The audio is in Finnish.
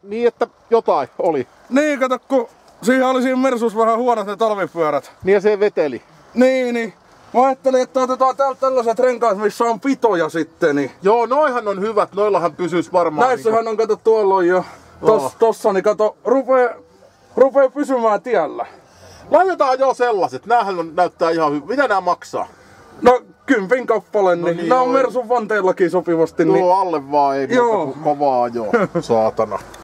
Niin, että jotain oli. Niin, kato, kun siihen oli siinä Mersus vähän huonot ne talvipyörät. Niin ja se veteli. Niin. Mä ajattelin, että otetaan täältä tällaiset renkaat, missä on pitoja sitten. Niin. Joo, noihan on hyvät. Noillahan pysyis varmaan. Näissähän on, kato, tuolla on jo. Tossa, niin kato, rupee pysymään tiellä. Laitetaan jo sellaiset. Näähän näyttää ihan hyvin. Mitä nää maksaa? No 10 kappale, niin, niin nää on Mersun vanteellakin sopivasti. Joo, niin. alle vaan ei muuta kuin kovaa joo, saatana.